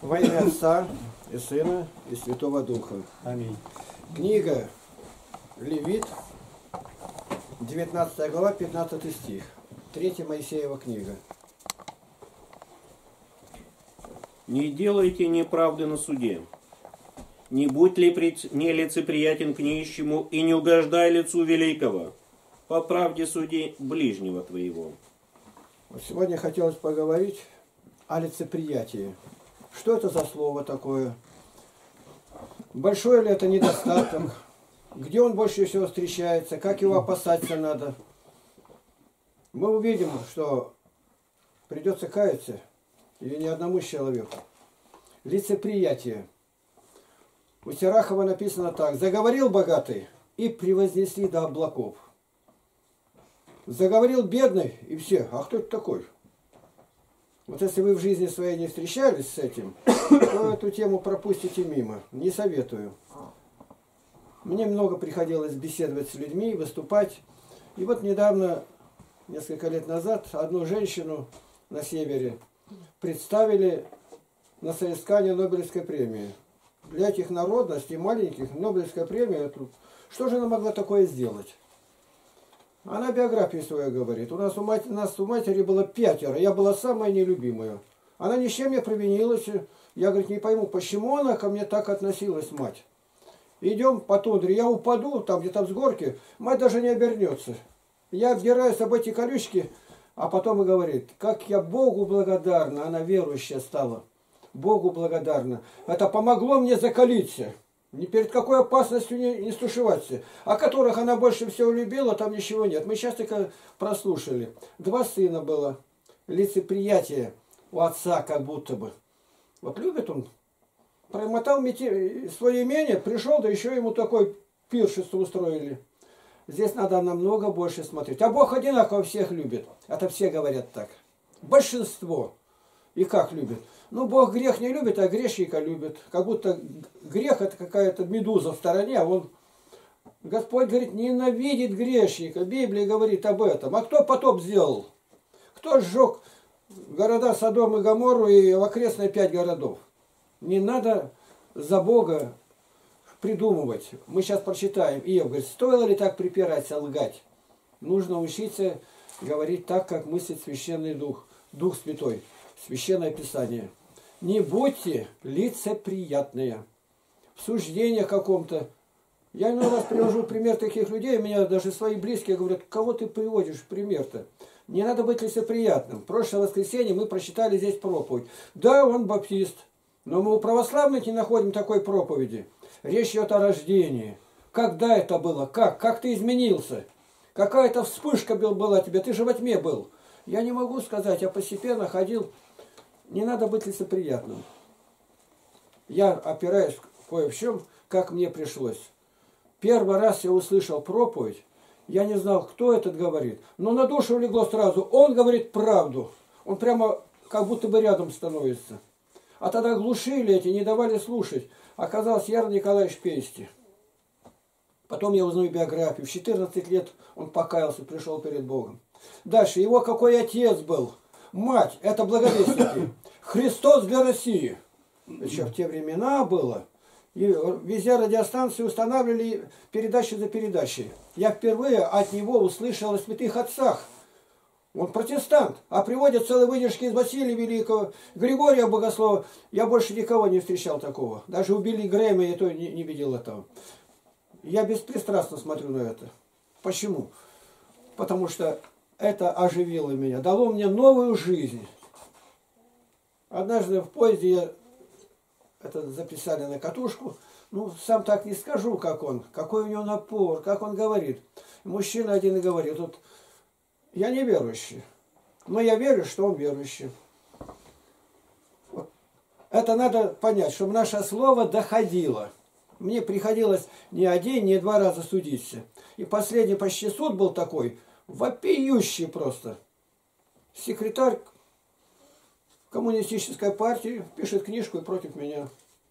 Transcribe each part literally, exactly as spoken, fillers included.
Во имя Отца и Сына и Святого Духа. Аминь. Книга Левит, девятнадцатая глава, пятнадцатый стих. Третья Моисеева книга. Не делайте неправды на суде. Не будь ли пред... нелицеприятен к нищему и не угождай лицу великого. По правде суди ближнего твоего. Вот сегодня хотелось поговорить о лицеприятии. Что это за слово такое? Большой ли это недостаток? Где он больше всего встречается? Как его опасаться надо? Мы увидим, что придется каяться, или не одному человеку. Лицеприятие. У Сирахова написано так. Заговорил богатый, и превознесли до облаков. Заговорил бедный, и все. А кто это такой? Вот если вы в жизни своей не встречались с этим, то эту тему пропустите мимо. Не советую. Мне много приходилось беседовать с людьми, выступать. И вот недавно, несколько лет назад, одну женщину на севере представили на соискание Нобелевской премии. Для этих народностей маленьких Нобелевская премия, что же она могла такое сделать? Она биографию свою говорит. У нас у, мать, у нас у матери было пятеро, я была самая нелюбимая. Она ни с чем не провинилась. Я, говорит, не пойму, почему она ко мне так относилась, мать. Идем по тундре, я упаду, там где-то с горки, мать даже не обернется. Я обдираюсь об эти колючки, а потом и говорит, как я Богу благодарна, она верующая стала. Богу благодарна. Это помогло мне закалиться. Ни перед какой опасностью не, не стушеваться. О которых она больше всего любила, там ничего нет. Мы сейчас только прослушали. Два сына было. Лицеприятие у отца как будто бы. Вот любит он. Промотал свое имение, пришел, да еще ему такой пиршество устроили. Здесь надо намного больше смотреть. А Бог одинаково всех любит. Это все говорят так. Большинство. И как любит? Ну, Бог грех не любит, а грешника любит. Как будто грех это какая-то медуза в стороне, а он... Господь говорит, ненавидит грешника. Библия говорит об этом. А кто потоп сделал? Кто сжег города Содом и Гоморру и в окрестные пять городов? Не надо за Бога придумывать. Мы сейчас прочитаем. Иов говорит, стоило ли так припираться, лгать? Нужно учиться говорить так, как мыслит Священный Дух, Дух Святой, Священное Писание. Не будьте лицеприятные. В суждениях каком-то. Я иной раз привожу пример таких людей, у меня даже свои близкие говорят, кого ты приводишь в пример-то? Не надо быть лицеприятным. В прошлое воскресенье мы прочитали здесь проповедь. Да, он баптист, но мы у православных не находим такой проповеди. Речь идет о рождении. Когда это было? Как? Как ты изменился? Какая-то вспышка была тебе, ты же во тьме был. Я не могу сказать, я постепенно ходил. Не надо быть лицеприятным. Я опираюсь кое в чем, как мне пришлось. Первый раз я услышал проповедь, я не знал, кто этот говорит. Но на душу легло сразу. Он говорит правду. Он прямо как будто бы рядом становится. А тогда глушили эти, не давали слушать. Оказалось, Яр Николаевич Пейсти. Потом я узнаю биографию. В четырнадцать лет он покаялся, пришел перед Богом. Дальше. Его какой отец был. Мать. Это благовестники. Христос для России. Еще в те времена было. И везде радиостанции устанавливали передачи за передачей. Я впервые от него услышал о святых отцах. Он протестант. А приводят целые выдержки из Василия Великого, Григория Богослова. Я больше никого не встречал такого. Даже у Билли Грэма я то не, не видел этого. Я беспристрастно смотрю на это. Почему? Потому что это оживило меня, дало мне новую жизнь. Однажды в поезде я это записали на катушку. Ну, сам так не скажу, как он. Какой у него напор, как он говорит. Мужчина один и говорит, вот, я не верующий, но я верю, что он верующий. Вот. Это надо понять, чтобы наше слово доходило. Мне приходилось не один, не два раза судиться. И последний почти суд был такой, вопиющий просто. Секретарь коммунистической партии пишет книжку и против меня.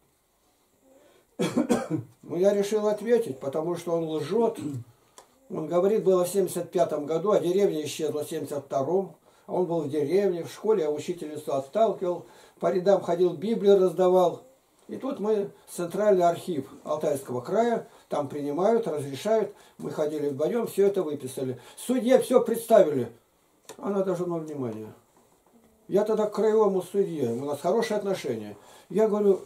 Ну, я решил ответить, потому что он лжет. Он говорит, было в семьдесят пятом году, а деревня исчезла в семьдесят втором. А он был в деревне, в школе, я учительницу отталкивал, по рядам ходил, Библию раздавал. И тут мы, центральный архив Алтайского края, там принимают, разрешают. Мы ходили вдвоем, все это выписали. Судье все представили. Она даже на внимание. Я тогда к краевому судье, у нас хорошие отношения. Я говорю,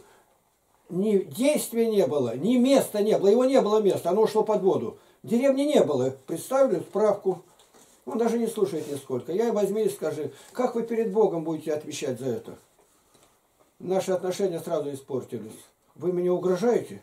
ни действия не было, ни места не было, его не было места, оно ушло под воду. Деревни не было, представили справку. Он даже не слушает нисколько. Я возьми и скажи, как вы перед Богом будете отвечать за это? Наши отношения сразу испортились. Вы меня угрожаете?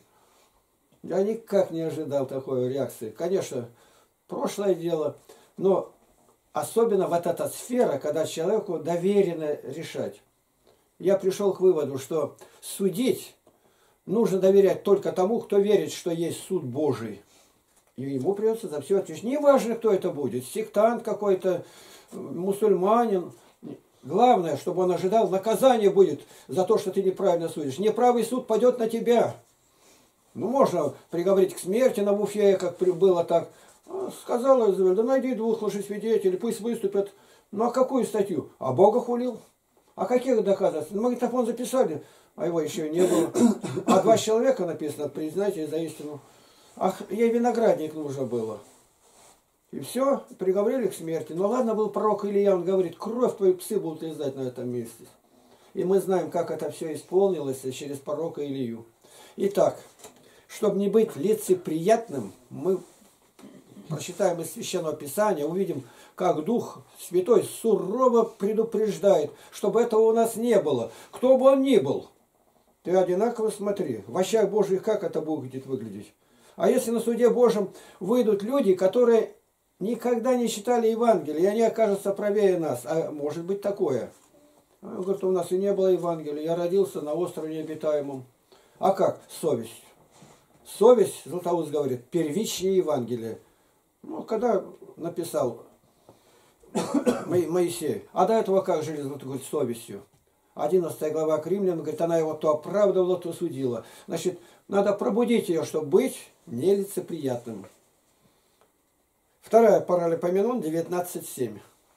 Я никак не ожидал такой реакции. Конечно, прошлое дело, но особенно вот эта сфера, когда человеку доверено решать. Я пришел к выводу, что судить нужно доверять только тому, кто верит, что есть суд Божий. И ему придется за все отвечать. Неважно, кто это будет, сектант какой-то, мусульманин. Главное, чтобы он ожидал, наказание будет за то, что ты неправильно судишь. Неправый суд пойдет на тебя. Ну, можно приговорить к смерти на Буфее, как было так. Сказала Изавель, да найди двух лжесвидетелей, пусть выступят. Ну, а какую статью? А Бога хулил? А каких доказательств? Ну, магнитофон записали, а его еще не было. А два человека написано, признайте за истину. Ах, ей виноградник нужно было. И все, приговорили к смерти. Ну ладно, был пророк Илья, он говорит, кровь твою псы будут лизать на этом месте. И мы знаем, как это все исполнилось через пророка Илью. Итак, чтобы не быть лицеприятным, мы прочитаем из Священного Писания, увидим, как Дух Святой сурово предупреждает, чтобы этого у нас не было. Кто бы он ни был, ты одинаково смотри, в очах Божьих как это будет выглядеть. А если на суде Божьем выйдут люди, которые никогда не читали Евангелие, и они окажутся правее нас. А может быть такое. Он говорит, у нас и не было Евангелия. Я родился на острове необитаемом. А как? Совесть. Совесть, Златоуст говорит, первичнее Евангелия. Ну, когда написал Моисей. А до этого как жили, говорит, совестью. одиннадцатая глава к Римлянам, говорит, она его то оправдывала, то судила. Значит, надо пробудить ее, чтобы быть нелицеприятным. Вторая Паралипоменон девятнадцать семь.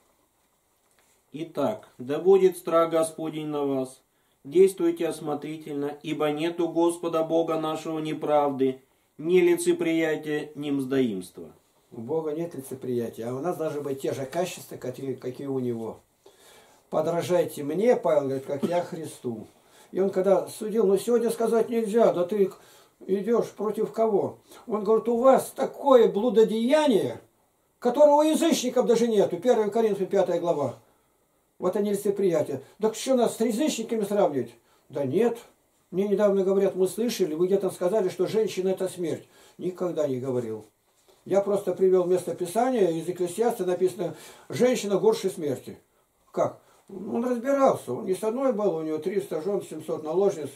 Итак, да будет страх Господень на вас. Действуйте осмотрительно, ибо нету Господа Бога нашего неправды, ни лицеприятия, ни мздоимства. У Бога нет лицеприятия, а у нас должны быть те же качества, какие, какие у Него. Подражайте мне, Павел говорит, как я Христу. И он когда судил, ну сегодня сказать нельзя, да ты идешь против кого? Он говорит, у вас такое блудодеяние, которого у язычников даже нету. первое Коринфянам пятая глава. Вот они лицеприятие. Так что нас с язычниками сравнивать? Да нет. Мне недавно говорят, мы слышали, вы где-то сказали, что женщина это смерть. Никогда не говорил. Я просто привел место Писания, из Экклесиаста написано, женщина горше смерти. Как? Он разбирался. Он не с одной был, у него триста жен, семьсот наложниц.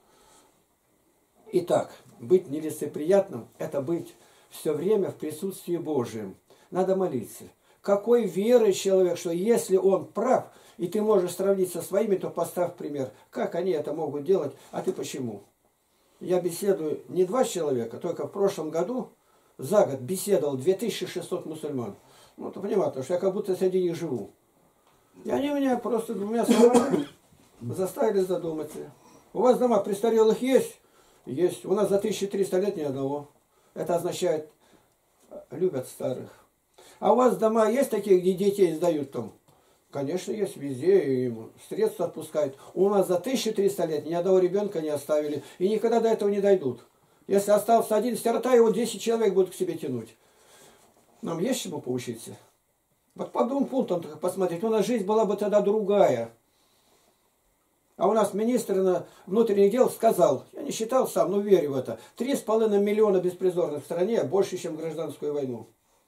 Итак, быть нелицеприятным, это быть все время в присутствии Божьем. Надо молиться. Какой веры человек, что если он прав, и ты можешь сравнить со своими, то поставь пример. Как они это могут делать, а ты почему? Я беседую не два человека, только в прошлом году, за год беседовал две тысячи шестьсот мусульман. Ну, ты понимаешь, потому что я как будто среди них живу. И они меня просто двумя словами заставили задуматься. У вас дома престарелых есть? Есть. У нас за тысячу триста лет ни одного. Это означает, любят старых. А у вас дома есть такие, где детей сдают там? Конечно, есть везде, и средства отпускают. У нас за тысячу триста лет ни одного ребенка не оставили. И никогда до этого не дойдут. Если остался один сирота, его десять человек будут к себе тянуть. Нам есть чему поучиться? Вот по двум пунктам посмотреть. У нас жизнь была бы тогда другая. А у нас министр внутренних дел сказал, я не считал сам, но верю в это, три с половиной миллиона беспризорных в стране, больше, чем гражданскую войну.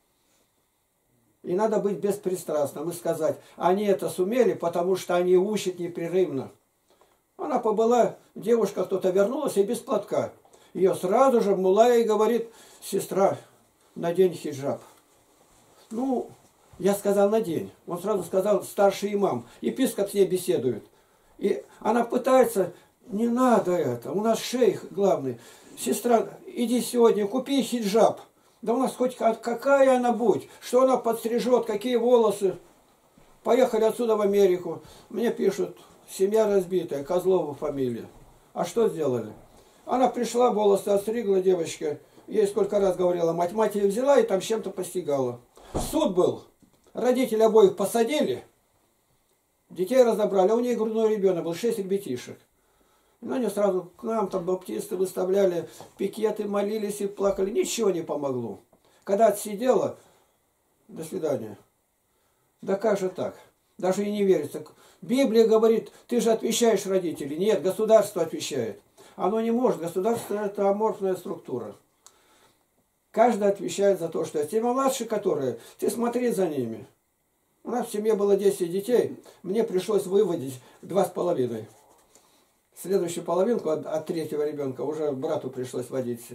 И надо быть беспристрастным и сказать, они это сумели, потому что они учат непрерывно. Она побыла, девушка кто-то вернулась и без платка. Ее сразу же мулла и говорит, сестра, надень хиджаб. Ну, я сказал, надень. Он сразу сказал, старший имам, епископ с ней беседует. И она пытается, не надо это, у нас шейх главный. Сестра, иди сегодня, купи хиджаб. Да у нас хоть какая она будет, что она подстрижет, какие волосы. Поехали отсюда в Америку. Мне пишут, семья разбитая, Козлова фамилия. А что сделали? Она пришла, волосы отстригла, девочка. Ей сколько раз говорила, мать, мать ее взяла и там с чем-то постигала. Суд был. Родители обоих посадили. Детей разобрали. А у нее грудной ребенок был, шесть ребятишек. Ну, они сразу к нам, там, баптисты выставляли пикеты, молились и плакали. Ничего не помогло. Когда отсидела, до свидания. Да как же так? Даже и не верится. Библия говорит, ты же отвечаешь родителей. Нет, государство отвечает. Оно не может. Государство – это аморфная структура. Каждый отвечает за то, что есть. Те младшие, которые, ты смотри за ними. У нас в семье было десять детей. Мне пришлось выводить два с половиной. Следующую половинку от, от третьего ребенка уже брату пришлось водить.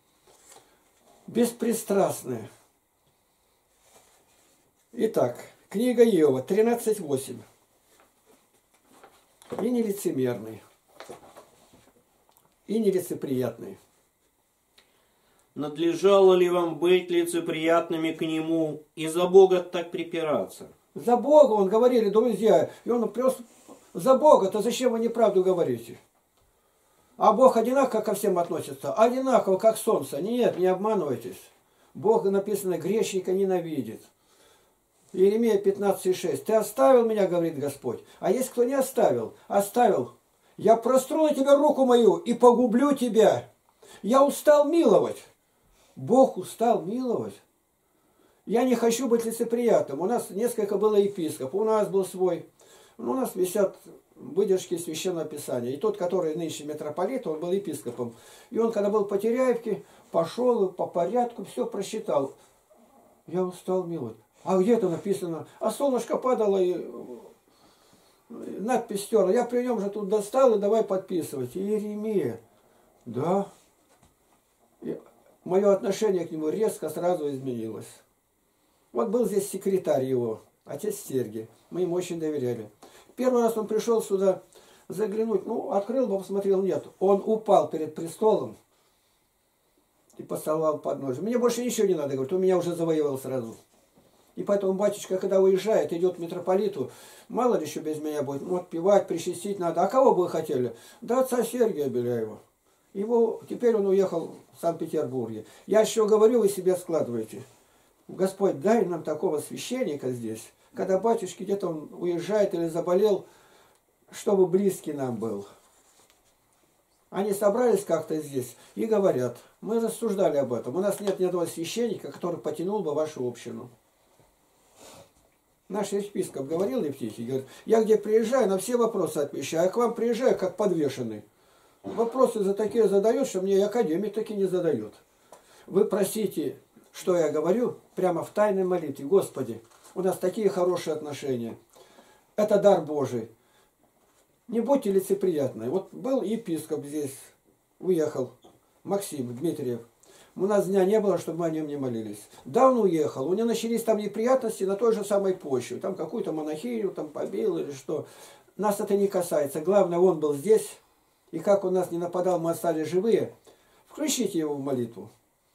Беспристрастные. Итак, книга Иова, тринадцать восемь. И не лицемерный, и не лицеприятный. Надлежало ли вам быть лицеприятными к нему и за Бога так припираться? За Бога, он говорили, друзья, и он просто, за Бога-то зачем вы неправду говорите? А Бог одинаково ко всем относится, одинаково, как солнце. Нет, не обманывайтесь. Бог, написано, грешника ненавидит. Иеремия пятнадцать шесть. Ты оставил меня, говорит Господь. А есть кто не оставил? Оставил. Я простру на тебя руку мою и погублю тебя. Я устал миловать. Бог устал миловать. Я не хочу быть лицеприятным. У нас несколько было епископов. У нас был свой. У нас висят выдержки Священного Писания. И тот, который нынче митрополит, он был епископом. И он, когда был по Теряевке, пошел по порядку, все просчитал. Я устал миловать. А где это написано? А солнышко падало и надпись стерла. Я при нем же тут достал и давай подписывать. Иеремия. Да. И мое отношение к нему резко сразу изменилось. Вот был здесь секретарь его, отец Сергий. Мы ему очень доверяли. Первый раз он пришел сюда заглянуть. Ну, открыл, посмотрел, нет. Он упал перед престолом и поцеловал подножие. Мне больше ничего не надо, говорит, он меня уже завоевал сразу. И поэтому батюшка, когда уезжает, идет к митрополиту, мало ли еще без меня будет, ну, отпевать, причастить надо. А кого бы вы хотели? Да отца Сергия Беляева. Его, теперь он уехал в Санкт-Петербурге. Я еще говорю, вы себе складываете. Господь, дай нам такого священника здесь, когда батюшки где-то он уезжает или заболел, чтобы близкий нам был. Они собрались как-то здесь и говорят, мы рассуждали об этом, у нас нет ни одного священника, который потянул бы вашу общину. Наш епископ говорил Евтихий, говорит, я где приезжаю, на все вопросы отвечаю, а к вам приезжаю как подвешенный. Вопросы за такие задают, что мне и академик таки не задает. Вы просите, что я говорю, прямо в тайной молитве. Господи, у нас такие хорошие отношения. Это дар Божий. Не будьте лицеприятны. Вот был епископ здесь, уехал, Максим Дмитриев. У нас дня не было, чтобы мы о нем не молились. Да, он уехал. У него начались там неприятности на той же самой почве. Там какую-то монахиню там побил или что. Нас это не касается. Главное, он был здесь. И как он нас не нападал, мы остались живые. Включите его в молитву.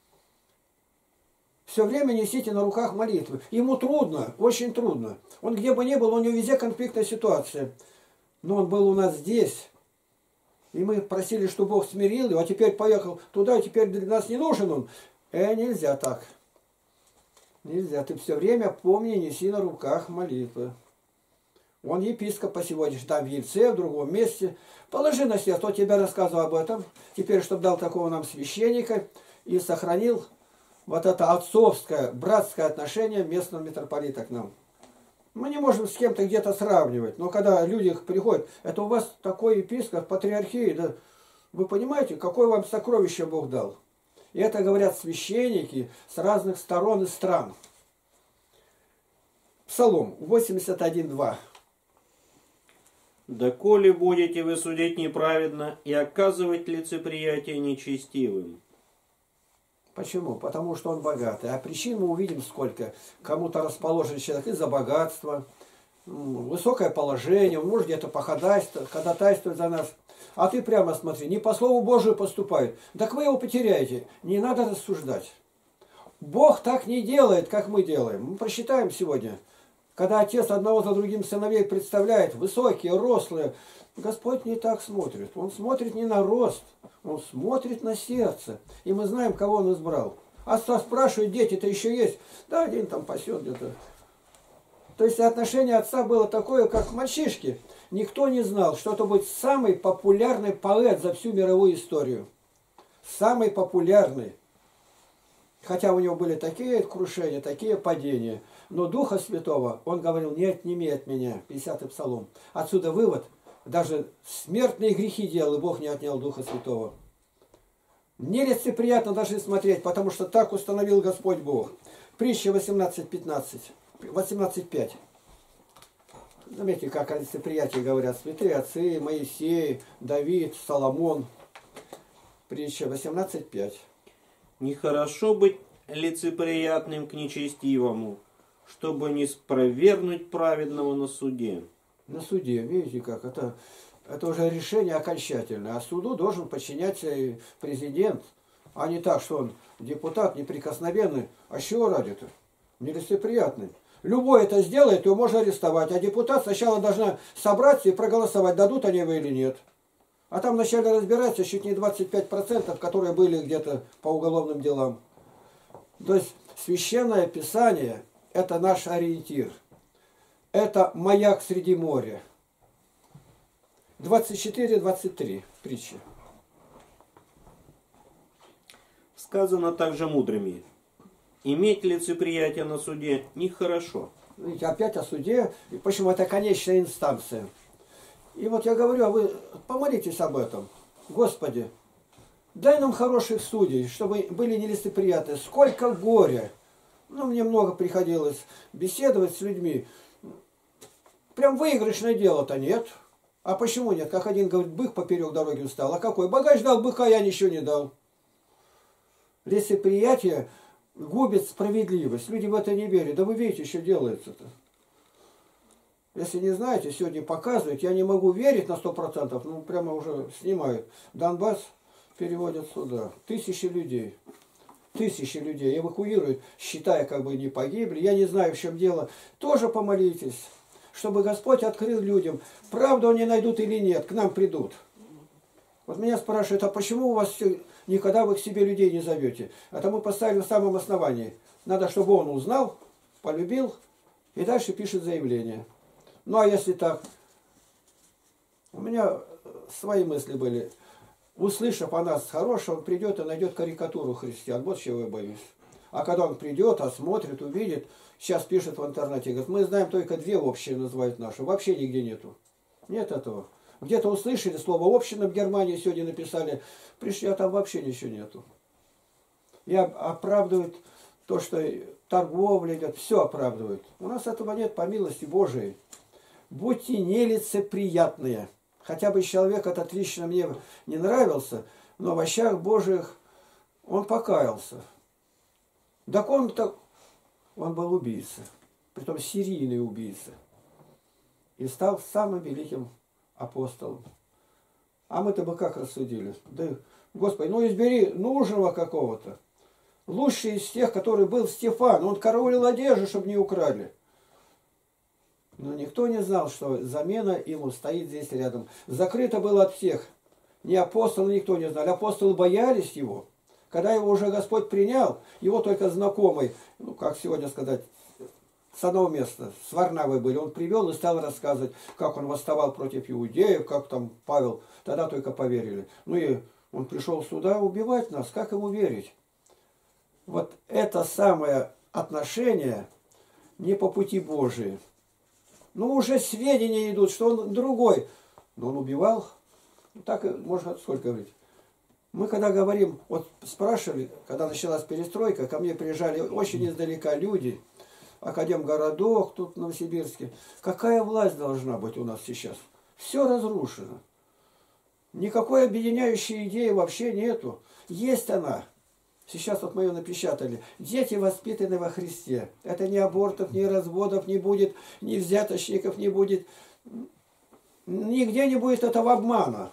Все время несите на руках молитвы. Ему трудно, очень трудно. Он где бы ни был, у него везде конфликтная ситуация. Но он был у нас здесь. И мы просили, чтобы Бог смирил его, а теперь поехал туда, и теперь для нас не нужен он. Э, нельзя так. Нельзя. Ты все время помни, неси на руках молитвы. Он епископ по сегодняшнему, там в Ельце, в другом месте. Положи на сердце, кто тебе рассказывал об этом. Теперь, чтобы дал такого нам священника и сохранил вот это отцовское, братское отношение местного митрополита к нам. Мы не можем с кем-то где-то сравнивать, но когда люди приходят, это у вас такой епископ, патриархии, да, вы понимаете, какое вам сокровище Бог дал. И это говорят священники с разных сторон и стран. Псалом восемьдесят один два. «Доколе будете вы судить неправедно и оказывать лицеприятие нечестивым?» Почему? Потому что он богатый. А причин мы увидим сколько. Кому-то расположен человек из-за богатства, высокое положение, он может где-то походатайствовать, ходатайствовать за нас. А ты прямо смотри, не по слову Божию поступает. Так вы его потеряете. Не надо рассуждать. Бог так не делает, как мы делаем. Мы просчитаем сегодня. Когда отец одного за другим сыновей представляет, высокие, рослые, Господь не так смотрит. Он смотрит не на рост, Он смотрит на сердце. И мы знаем, кого Он избрал. Отца спрашивают, дети-то еще есть? Да, один там пасет где-то. То есть отношение отца было такое, как мальчишки. Никто не знал, что это будет самый популярный поэт за всю мировую историю. Самый популярный. Хотя у него были такие крушения, такие падения. Но Духа Святого, он говорил, не отними от меня. пятидесятый псалом. Отсюда вывод. Даже смертные грехи делал, и Бог не отнял Духа Святого. Нелицеприятно даже смотреть, потому что так установил Господь Бог. Притча восемнадцать пятнадцать. восемнадцать пять. Заметьте, как о лицеприятии говорят святые отцы, Моисей, Давид, Соломон. Притча восемнадцать пять. Нехорошо быть лицеприятным к нечестивому, чтобы не спровергнуть праведного на суде. На суде, видите как, это, это уже решение окончательное. А суду должен подчиняться президент, а не так, что он депутат неприкосновенный. А с чего ради-то? Нелицеприятный. Любой это сделает, его можно арестовать. А депутат сначала должна собраться и проголосовать, дадут они его или нет. А там вначале разбираться чуть не двадцать пять процентов, которые были где-то по уголовным делам. То есть Священное Писание – это наш ориентир. Это маяк среди моря. двадцать четыре двадцать три притчи. Сказано также мудрыми. Иметь лицеприятие на суде нехорошо. Видите, опять о суде. И почему это конечная инстанция. И вот я говорю, а вы помолитесь об этом. Господи, дай нам хороших судей, чтобы были нелицеприятные. Сколько горя. Ну, мне много приходилось беседовать с людьми. Прям выигрышное дело-то нет. А почему нет? Как один говорит, бык поперек дороги устал. А какой? Богач дал быка, я ничего не дал. Лицеприятие губит справедливость. Люди в это не верят. Да вы видите, что делается-то. Если не знаете, сегодня показывают, я не могу верить на сто процентов, ну прямо уже снимают. Донбасс переводят сюда. Тысячи людей. Тысячи людей эвакуируют, считая, как бы не погибли. Я не знаю, в чем дело. Тоже помолитесь, чтобы Господь открыл людям, правду они найдут или нет, к нам придут. Вот меня спрашивают, а почему у вас все, никогда вы к себе людей не зовете? Это мы поставили в самом основании. Надо, чтобы он узнал, полюбил и дальше пишет заявление. Ну а если так, у меня свои мысли были. Услышав о нас хорошее, он придет и найдет карикатуру христиан. Вот чего я боюсь. А когда он придет, осмотрит, увидит, сейчас пишет в интернете, говорит, мы знаем только две общие, называют наши. Вообще нигде нету. Нет этого. Где-то услышали слово община в Германии, сегодня написали, пришли, а там вообще ничего нету. И оправдывают то, что торговля идет, все оправдывают. У нас этого нет, по милости Божией. Будьте нелицеприятные. Хотя бы человек этот лично мне не нравился, но в очах Божьих он покаялся. Так он-то, он был убийца, притом серийный убийца. И стал самым великим апостолом. А мы-то бы как рассудили? Да, Господи, ну избери нужного какого-то. Лучший из тех, который был Стефан. Он караулил одежду, чтобы не украли. Но никто не знал, что замена ему стоит здесь рядом. Закрыто было от всех. Ни апостолы никто не знал. Апостолы боялись его. Когда его уже Господь принял, его только знакомый, ну как сегодня сказать, с одного места, с Варнавой были, он привел и стал рассказывать, как он восставал против иудеев, как там Павел, тогда только поверили. Ну и он пришел сюда убивать нас, как ему верить? Вот это самое отношение не по пути Божии. Ну уже сведения идут, что он другой. Но он убивал. Так можно сколько говорить. Мы когда говорим, вот спрашивали, когда началась перестройка, ко мне приезжали очень издалека люди, Академгородок тут в Новосибирске. Какая власть должна быть у нас сейчас? Все разрушено. Никакой объединяющей идеи вообще нету. Есть она. Сейчас вот мы ее напечатали. Дети воспитаны во Христе. Это ни абортов, ни разводов не будет, ни взяточников не будет. Нигде не будет этого обмана.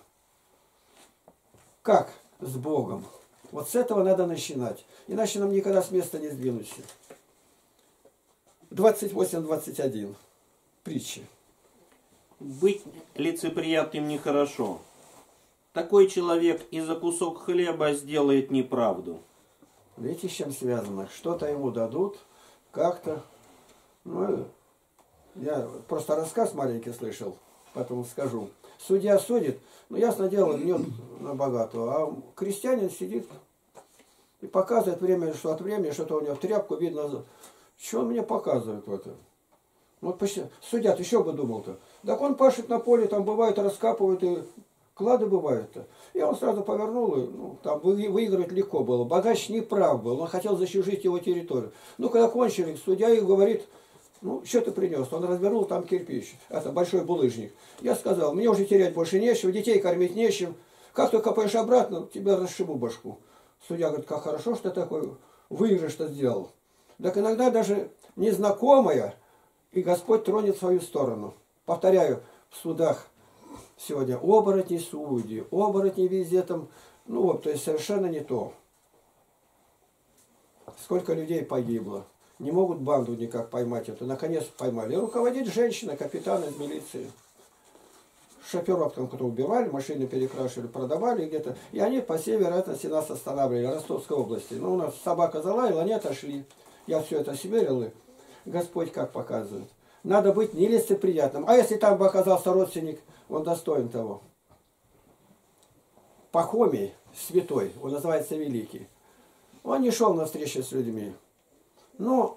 Как? С Богом. Вот с этого надо начинать. Иначе нам никогда с места не сдвинуться. двадцать восемь двадцать один. Притчи. Быть лицеприятным нехорошо. Такой человек и за кусок хлеба сделает неправду. Видите, с чем связано? Что-то ему дадут, как-то. Ну, я просто рассказ маленький слышал, поэтому скажу. Судья судит, ну, ясно дело, нет на богатого, а крестьянин сидит и показывает время, что от времени, что-то у него в тряпку видно. Что он мне показывает в этом? Вот почти, судят, еще бы думал-то. Так он пашет на поле, там бывает, раскапывает, и клады бывают-то. И он сразу повернул, и ну, там выиграть легко было. Богач не прав был, он хотел защужить его территорию. Ну, когда кончили, судья и говорит, ну, что ты принес? Он развернул там кирпич, это большой булыжник. Я сказал, мне уже терять больше нечего, детей кормить нечем. Как ты копаешь обратно, тебя расшибу башку. Судья говорит, как хорошо, что такой выигрыш-то сделал. Так иногда даже незнакомая, и Господь тронет в свою сторону. Повторяю, в судах сегодня оборотни судьи, оборотни везде там, ну вот, то есть совершенно не то. Сколько людей погибло. Не могут банду никак поймать эту. Наконец поймали. И руководит женщина, капитан из милиции. Шоферов там кто убивали, машины перекрашивали, продавали где-то. И они, по всей вероятности, нас останавливали в Ростовской области. Но у нас собака залаяла, они отошли. Я все это сверил, и Господь как показывает. Надо быть нелицеприятным. А если там бы оказался родственник, он достоин того. Пахомий, святой, он называется великий. Он не шел на встречу с людьми. Но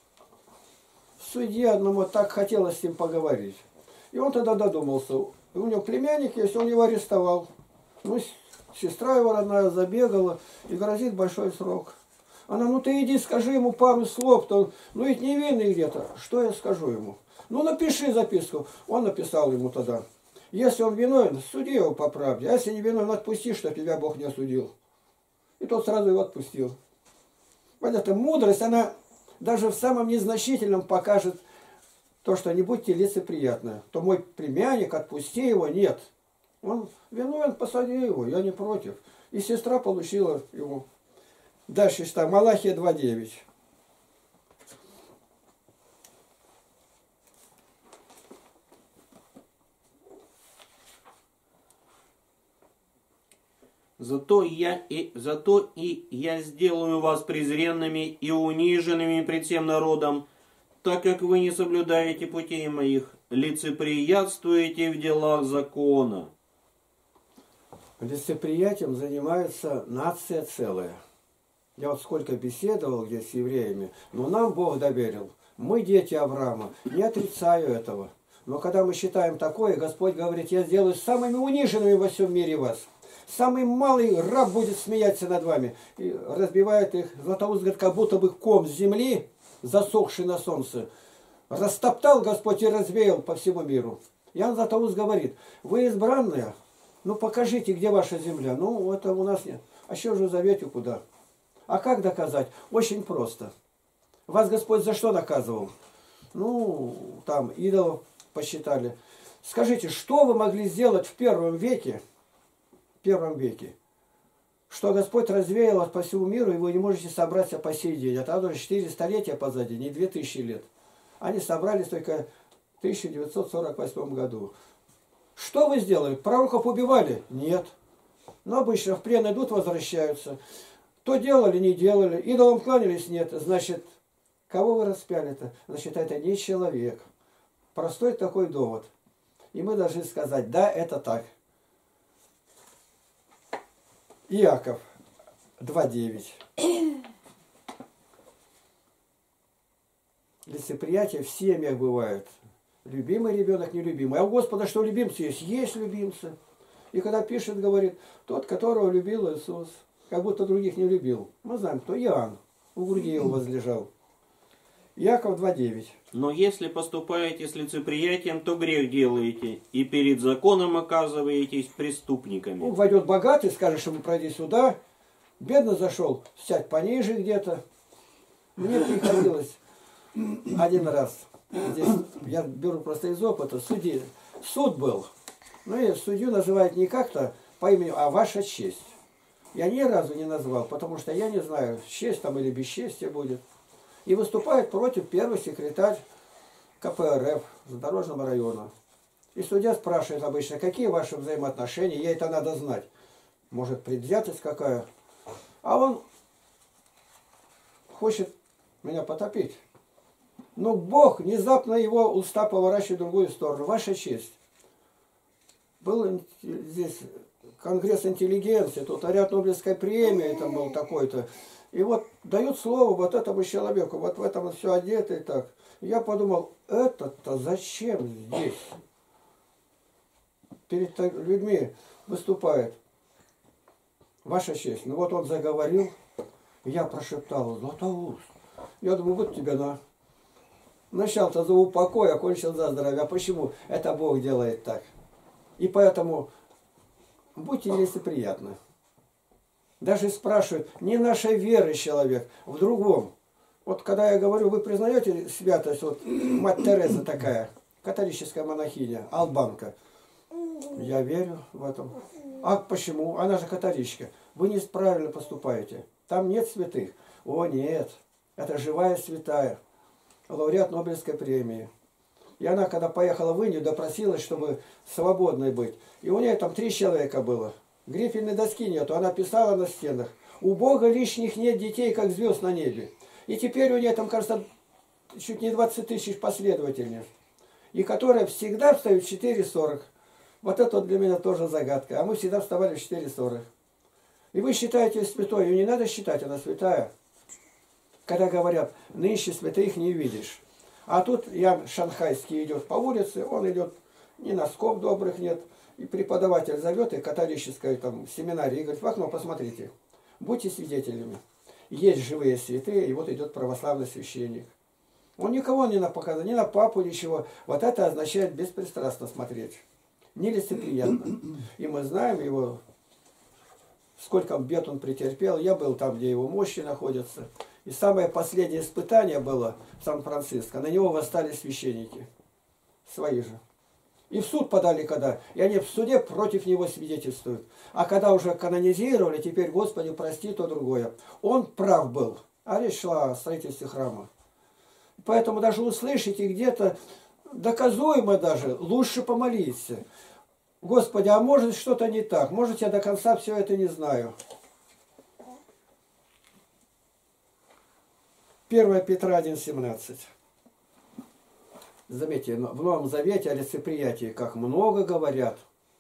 судье одному так хотелось с ним поговорить. И он тогда додумался. У него племянник есть, он его арестовал. Ну, сестра его родная забегала, и грозит большой срок. Она, ну ты иди, скажи ему пару слов, то, ну ведь невинный где-то. Что я скажу ему? Ну напиши записку. Он написал ему тогда. Если он виновен, суди его по правде. А если не виновен, отпусти, что тебя Бог не осудил. И тот сразу его отпустил. Понятно, мудрость, она даже в самом незначительном покажет то, что не будьте лицеприятны. То мой племянник, отпусти его, нет. Он виновен, посади его, я не против. И сестра получила его. Дальше читаем, Малахия два девять. Зато я, и, зато и я сделаю вас презренными и униженными пред всем народом, так как вы не соблюдаете путей моих, лицеприятствуете в делах закона. Лицеприятием занимается нация целая. Я вот сколько беседовал здесь с евреями, но нам Бог доверил. Мы дети Авраама, не отрицаю этого. Но когда мы считаем такое, Господь говорит, я сделаю самыми униженными во всем мире вас. Самый малый раб будет смеяться над вами. И разбивает их. Златоуст говорит, как будто бы ком земли, засохший на солнце, растоптал Господь и развеял по всему миру. Иоанн Златоуст говорит, вы избранные, ну покажите, где ваша земля. Ну, это у нас нет. А что же зовете куда? А как доказать? Очень просто. Вас Господь за что наказывал? Ну, там, идолов посчитали. Скажите, что вы могли сделать в первом веке, в первом веке, что Господь развеял вас по всему миру, и вы не можете собраться по сей день. А там уже четыре столетия позади, не две тысячи лет. Они собрались только в тысяча девятьсот сорок восьмом году. Что вы сделали? Пророков убивали? Нет. Но обычно в плен идут, возвращаются. То делали, не делали. Идолам кланялись? Нет. Значит, кого вы распяли-то? Значит, это не человек. Простой такой довод. И мы должны сказать, да, это так. Иаков два девять. Лицеприятие в семьях бывает. Любимый ребенок, нелюбимый. А у Господа что любимцы есть? Есть любимцы. И когда пишет, говорит, тот, которого любил Иисус, как будто других не любил. Мы знаем, кто Иоанн, у груди его возлежал. Иаков два девять. Но если поступаете с лицеприятием, то грех делаете, и перед законом оказываетесь преступниками. Ну, войдет богатый, скажешь ему, пройди сюда. Бедно зашел, сядь пониже где-то. Мне приходилось один раз, здесь я беру просто из опыта, суди, суд был. Ну и судью называют не как-то по имени, а ваша честь. Я ни разу не назвал, потому что я не знаю, честь там или бесчестие будет. И выступает против первый секретарь ка пэ эр эф Задорожного района. И судья спрашивает обычно, какие ваши взаимоотношения, ей это надо знать. Может, предвзятость какая. А он хочет меня потопить. Но Бог внезапно его уста поворачивает в другую сторону. Ваша честь. Был здесь конгресс интеллигенции, тут ряд Нобелевской премии, там был такой-то. И вот дают слово вот этому человеку, вот в этом все одето и так. Я подумал, это-то зачем здесь? Перед людьми выступает. Ваша честь. Ну вот он заговорил, я прошептал, Златоуст. Я думаю, вот тебе на. Начал-то за упокой, а кончил за здоровье. А почему? Это Бог делает так. И поэтому будьте лицеприятны. Даже спрашивают, не нашей веры человек, в другом. Вот когда я говорю, вы признаете святость, вот мать Тереза такая, католическая монахиня, албанка. Я верю в этом. А почему? Она же католичка. Вы неправильно поступаете. Там нет святых. О, нет. Это живая святая. Лауреат Нобелевской премии. И она, когда поехала в Индию, допросилась, чтобы свободной быть. И у нее там три человека было. Грифельной доски нету. Она писала на стенах. У Бога лишних нет детей, как звезд на небе. И теперь у нее там, кажется, чуть не двадцать тысяч последовательниц. И которые всегда встают в четыре сорок. Вот это вот для меня тоже загадка. А мы всегда вставали в четыре сорок. И вы считаете святой. Ее не надо считать, она святая. Когда говорят, нынче святых не видишь. А тут Ян Шанхайский идет по улице, он идет, ни носков добрых нет. И преподаватель зовет, и католической там семинарии, и говорит, в окно посмотрите, будьте свидетелями. Есть живые святые, и вот идет православный священник. Он никого не на показывает, ни на папу, ничего. Вот это означает беспристрастно смотреть. Нелицеприятно. И мы знаем его, сколько бед он претерпел. Я был там, где его мощи находятся. И самое последнее испытание было в Сан-Франциско. На него восстали священники. Свои же. И в суд подали когда. И они в суде против него свидетельствуют. А когда уже канонизировали, теперь, Господи, прости, то другое. Он прав был. А речь шла о строительстве храма. Поэтому даже услышите где-то, доказуемо даже, лучше помолиться. Господи, а может что-то не так? Может, я до конца все это не знаю. первое Петра один семнадцать. Заметьте, в Новом Завете о лицеприятии, как много говорят.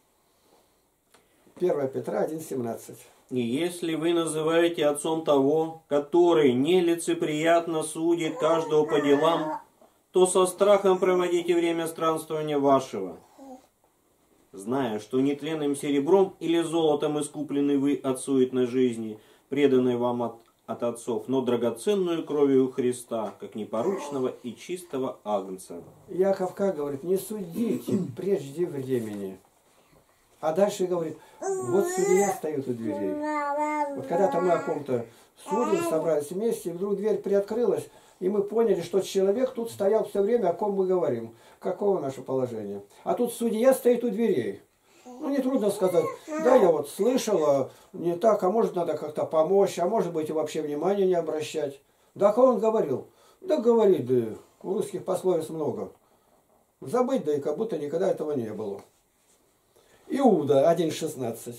первое Петра один семнадцать. И если вы называете отцом того, который нелицеприятно судит каждого по делам, то со страхом проводите время странствования вашего, зная, что нетленным серебром или золотом искуплены вы от суетной жизни, преданной вам от, от отцов, но драгоценную кровью Христа, как непорочного и чистого агнца. Яков как говорит, не судите прежде времени. А дальше говорит, вот судья стоит у дверей. Вот когда-то мы о ком-то судим, собрались вместе, и вдруг дверь приоткрылась, и мы поняли, что человек тут стоял все время, о ком мы говорим. Каково наше положение. А тут судья стоит у дверей. Ну, нетрудно сказать, да, я вот слышала, не так, а может надо как-то помочь, а может быть и вообще внимания не обращать. Да, кого он говорил? Да говорит, да, у русских пословиц много. Забыть, да и как будто никогда этого не было. Иуда один шестнадцать.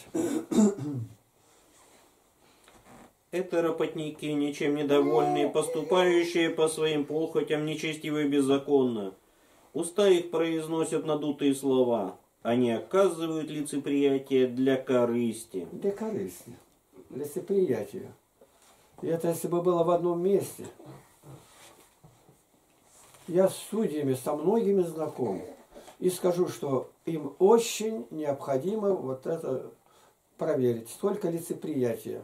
Это работники, ничем недовольные, поступающие по своим похотям, нечестивы и беззаконно. Уста их произносят надутые слова. Они оказывают лицеприятие для корысти. Для корысти. Лицеприятие. И это если бы было в одном месте. Я с судьями, со многими знаком. И скажу, что им очень необходимо вот это проверить. Столько лицеприятия.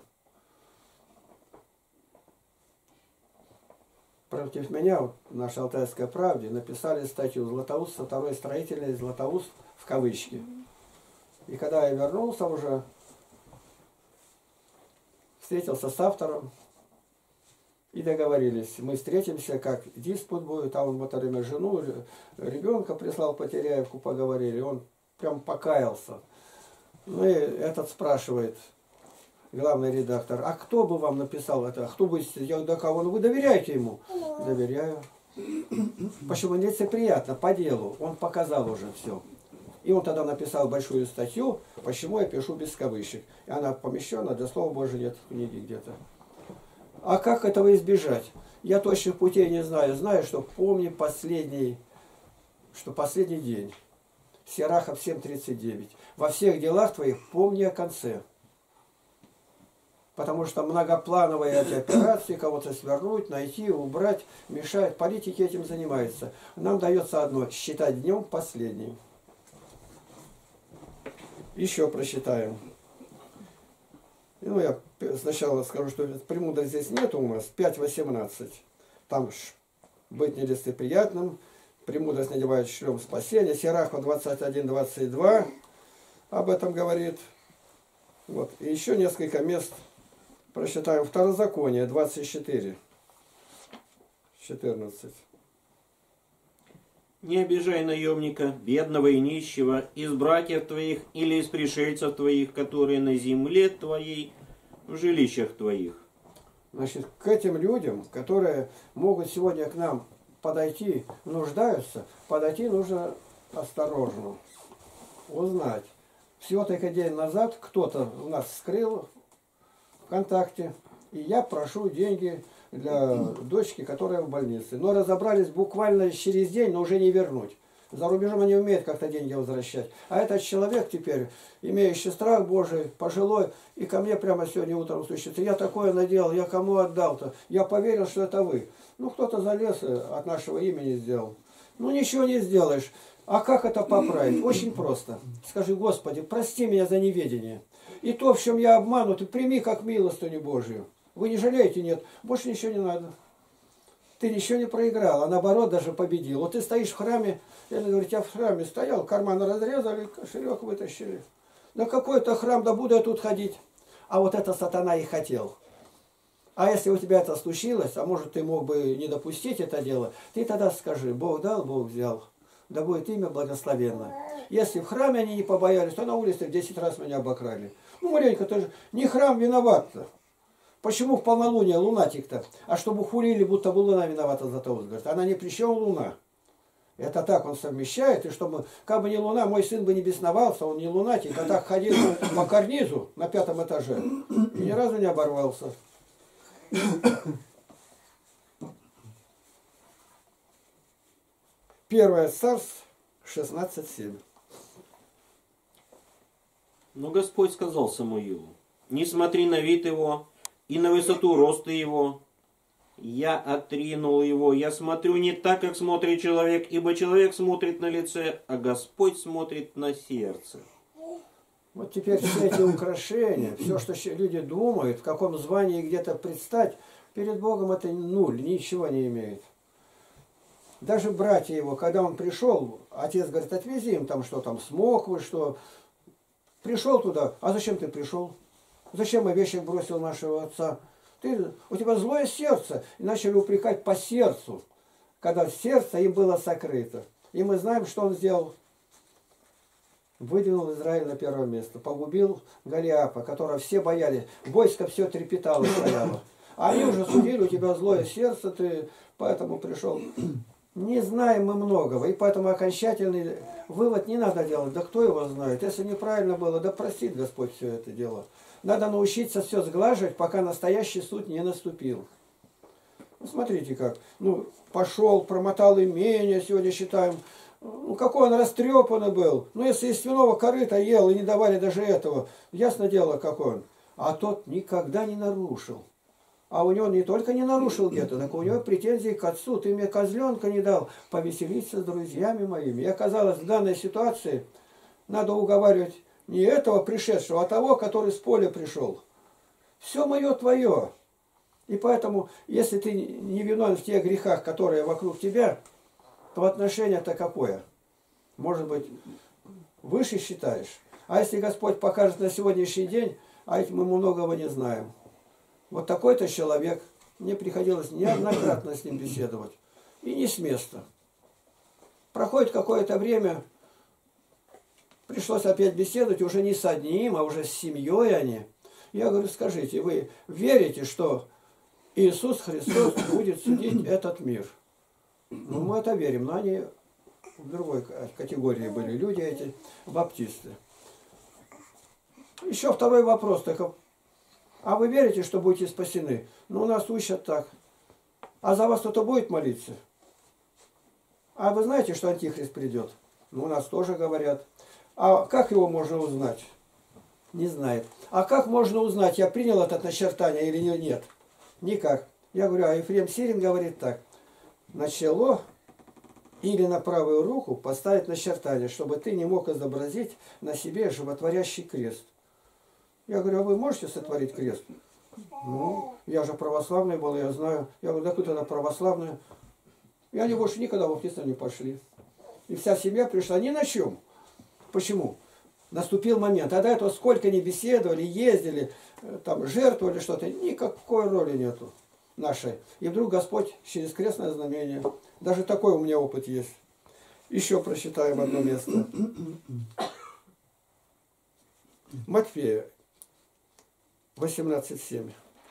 Против меня, вот, в нашей Алтайской правде, написали статью «Златоуст, второй строительный Златоуст» в кавычки. И когда я вернулся уже, встретился с автором и договорились. Мы встретимся, как диспут будет, а он в это время жену, ребенка прислал по Теряевку, поговорили. Он прям покаялся. Ну и этот спрашивает, главный редактор, а кто бы вам написал это? А кто бы, до кого? Ну вы доверяете ему? Доверяю. Почему нелицеприятно, по делу. Он показал уже все. И он тогда написал большую статью, почему я пишу без кавычек. И она помещена, для слова Божьего нет в книге где-то. А как этого избежать? Я точных путей не знаю. Знаю, что помни последний, что последний день. Сирахов семь тридцать девять. Во всех делах твоих помни о конце. Потому что многоплановые эти операции, кого-то свернуть, найти, убрать, мешать. Политики этим занимаются. Нам дается одно – считать днем последним. Еще прочитаем. Ну, я сначала скажу, что премудрость здесь нет у нас. пять восемнадцать. Там быть нелицеприятным. Премудрость надевает шлем спасения. Сирахова двадцать один двадцать два об этом говорит. Вот. И еще несколько мест прочитаем. Второзаконие двадцать четыре. четырнадцать. Не обижай наемника, бедного и нищего, из братьев твоих или из пришельцев твоих, которые на земле твоей, в жилищах твоих. Значит, к этим людям, которые могут сегодня к нам подойти, нуждаются, подойти нужно осторожно, узнать. Всего только день назад кто-то у нас вскрыл ВКонтакте, и я прошу деньги для дочки, которая в больнице. Но разобрались буквально через день, но уже не вернуть. За рубежом они умеют как-то деньги возвращать. А этот человек теперь, имеющий страх Божий, пожилой, и ко мне прямо сегодня утром слышится: я такое наделал, я кому отдал-то? Я поверил, что это вы. Ну, кто-то залез от нашего имени сделал. Ну, ничего не сделаешь. А как это поправить? Очень просто. Скажи: Господи, прости меня за неведение. И то, в чем я обманут, и прими как милостыню Божию. Вы не жалеете? Нет. Больше ничего не надо. Ты ничего не проиграл, а наоборот даже победил. Вот ты стоишь в храме, я говорю, я в храме стоял, карман разрезали, кошелек вытащили. Да какой-то храм, да буду я тут ходить. А вот это сатана и хотел. А если у тебя это случилось, а может ты мог бы не допустить это дело, ты тогда скажи: Бог дал, Бог взял. Да будет имя благословенно. Если в храме они не побоялись, то на улице в десять раз меня обокрали. Ну, маленько, тоже не храм виноват-то. Почему в полнолуние лунатик-то? А чтобы хулили, будто бы луна виновата за то, говорит. Она ни при чем, луна. Это так он совмещает, и чтобы, как бы не луна, мой сын бы не бесновался, он не лунатик, а так ходил по карнизу на пятом этаже и ни разу не оборвался. Первое Царств шестнадцать семь. Но Господь сказал Самуилу: не смотри на вид его и на высоту роста его. Я отринул его. Я смотрю не так, как смотрит человек, ибо человек смотрит на лице, а Господь смотрит на сердце. Вот теперь все эти украшения, все, что люди думают, в каком звании где-то предстать, перед Богом это нуль, ничего не имеет. Даже братья его, когда он пришел, отец говорит: отвези им там что там, смоквы, что. Пришел туда, а зачем ты пришел? Зачем овечек бросил нашего отца? Ты, у тебя злое сердце. И начали упрекать по сердцу, когда сердце им было сокрыто. И мы знаем, что он сделал. Выдвинул Израиль на первое место. Погубил Голиафа, которого все боялись. Войско все трепетало, стояло. А они уже судили: у тебя злое сердце, ты поэтому пришел. Не знаем мы многого, и поэтому окончательный вывод не надо делать. Да кто его знает? Если неправильно было, да простит Господь все это дело. Надо научиться все сглаживать, пока настоящий суд не наступил. Ну, смотрите как. Ну, пошел, промотал имение, сегодня считаем. Ну, какой он растрепанный был. Ну, если из свиного корыта ел и не давали даже этого, ясно дело, какой он. А тот никогда не нарушил. А у него не только не нарушил где-то, так у него претензии к отцу. Ты мне козленка не дал повеселиться с друзьями моими. И оказалось, в данной ситуации надо уговаривать не этого пришедшего, а того, который с поля пришел. Все мое твое. И поэтому, если ты не виновен в тех грехах, которые вокруг тебя, то отношение-то какое? Может быть, выше считаешь. А если Господь покажет на сегодняшний день, а ведь мы многого не знаем. Вот такой-то человек, мне приходилось неоднократно с ним беседовать. И не с места. Проходит какое-то время, пришлось опять беседовать, уже не с одним, а уже с семьей они. Я говорю, скажите, вы верите, что Иисус Христос будет судить этот мир? Ну, мы это верим, но они в другой категории были люди эти, баптисты. Еще второй вопрос, только, а вы верите, что будете спасены? Ну, у нас учат так. А за вас кто-то будет молиться? А вы знаете, что Антихрист придет? Ну, у нас тоже говорят. А как его можно узнать? Не знает. А как можно узнать, я принял это начертание или нет? Никак. Я говорю, а Ефрем Сирин говорит так. На чело или на правую руку поставить начертание, чтобы ты не мог изобразить на себе животворящий крест. Я говорю, а вы можете сотворить крест? Ну, я же православный был, я знаю. Я говорю, да вы тогда православные. И они больше никогда в баптистов не пошли. И вся семья пришла ни на чем. Почему? Наступил момент. А до этого сколько ни беседовали, ездили, там жертвовали что-то, никакой роли нету нашей. И вдруг Господь через крестное знамение. Даже такой у меня опыт есть. Еще прочитаем одно место. Матфея восемнадцать семь.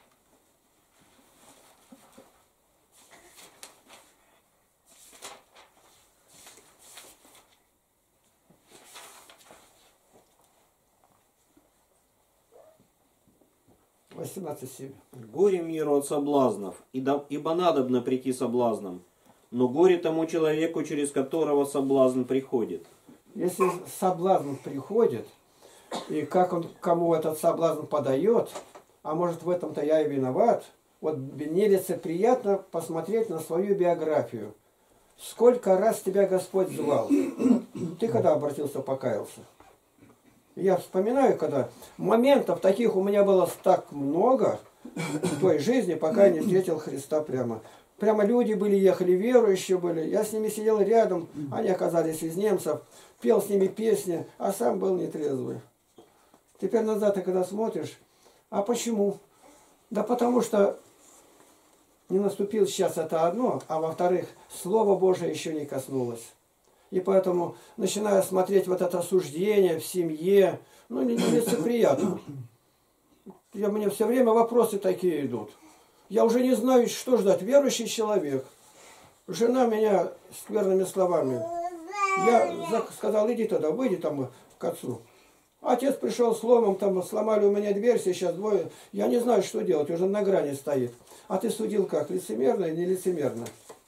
восемнадцать семь. Горе миру от соблазнов, ибо надобно прийти соблазном, но горе тому человеку, через которого соблазн приходит. Если соблазн приходит, и как он кому этот соблазн подает, а может в этом-то я и виноват, вот нелицеприятно посмотреть на свою биографию. Сколько раз тебя Господь звал? Ты когда обратился, покаялся? Я вспоминаю, когда моментов таких у меня было так много в той жизни, пока я не встретил Христа прямо. Прямо люди были, ехали, верующие были. Я с ними сидел рядом, они оказались из немцев, пел с ними песни, а сам был нетрезвый. Теперь назад ты когда смотришь, а почему? Да потому что не наступил сейчас это одно, а во-вторых, Слово Божие еще не коснулось. И поэтому, начиная смотреть вот это осуждение в семье, ну, нелицеприятно. Я, мне все время вопросы такие идут. Я уже не знаю, что ждать. Верующий человек. Жена меня скверными словами. Я сказал, иди туда, выйди там к отцу. Отец пришел с ломом, там сломали у меня дверь, сейчас двое. Я не знаю, что делать, уже на грани стоит. А ты судил как? Лицемерно или нелицемерно?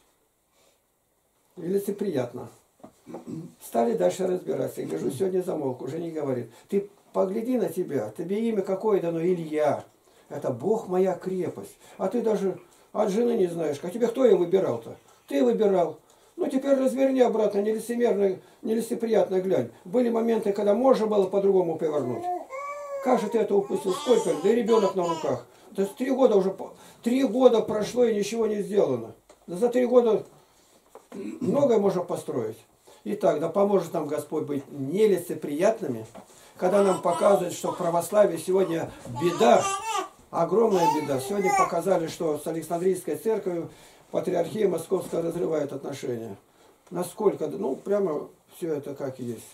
И лицеприятно. Стали дальше разбираться. Я гляжу, сегодня замолк, уже не говорит. Ты погляди на тебя, тебе имя какое дано, Илья. Это Бог моя крепость. А ты даже от жены не знаешь. А тебе кто ее выбирал-то? Ты выбирал. Ну теперь разверни обратно, нелицемерно, нелицеприятно глянь. Были моменты, когда можно было по-другому повернуть. Как же ты это упустил? Сколько? Да и ребенок на руках. То есть три года уже, три года прошло и ничего не сделано. Да за три года многое можно построить. Итак, да поможет нам Господь быть нелицеприятными, когда нам показывают, что в православии сегодня беда, огромная беда. Сегодня показали, что с Александрийской церковью патриархия московская разрывает отношения. Насколько, ну прямо все это как есть.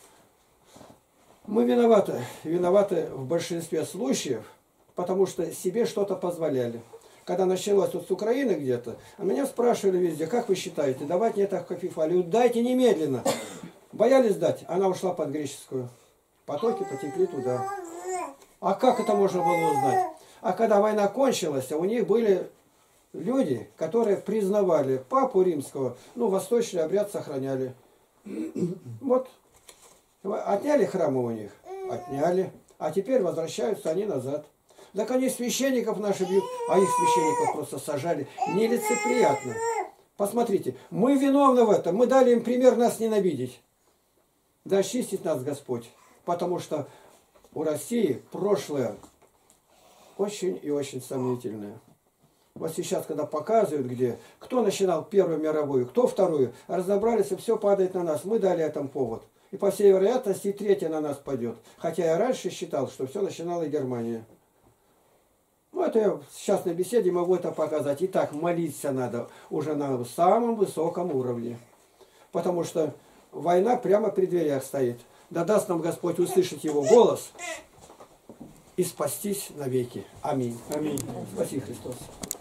Мы виноваты, виноваты в большинстве случаев, потому что себе что-то позволяли. Когда началось вот с Украины где-то, а меня спрашивали везде, как вы считаете, давать не так, как Фифалию? Дайте немедленно. Боялись дать, она ушла под греческую. Потоки потекли туда. А как это можно было узнать? А когда война кончилась, у них были люди, которые признавали папу римского, ну, восточный обряд сохраняли. Вот. Отняли храмы у них? Отняли. А теперь возвращаются они назад. Так они священников наших бьют, а их священников просто сажали. Нелицеприятно. Посмотрите, мы виновны в этом, мы дали им пример нас ненавидеть. Да очистит нас Господь, потому что у России прошлое очень и очень сомнительное. Вот сейчас, когда показывают, где, кто начинал Первую мировую, кто Вторую, разобрались, и все падает на нас. Мы дали этому повод. И по всей вероятности и третья на нас пойдет. Хотя я раньше считал, что все начинала Германия. Ну, это я в частной беседе могу это показать. Итак, молиться надо уже на самом высоком уровне. Потому что война прямо при дверях стоит. Да даст нам Господь услышать Его голос. и спастись навеки. Аминь. Аминь. Спаси Христос.